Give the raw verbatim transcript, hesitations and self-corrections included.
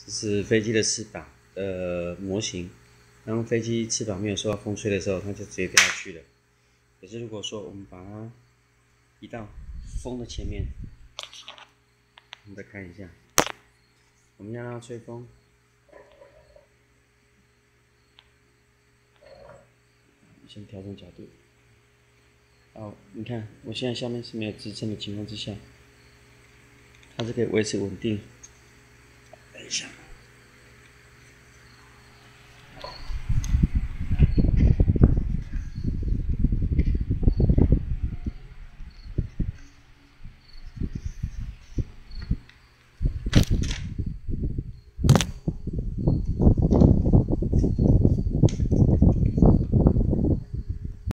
这是飞机的翅膀的模型。当飞机翅膀没有受到风吹的时候，它就直接掉下去了。可是如果说我们把它移到风的前面，我们再看一下，我们要让它吹风。先调整角度。好，你看，我现在下面是没有支撑的情况之下，它是可以维持稳定。等一下。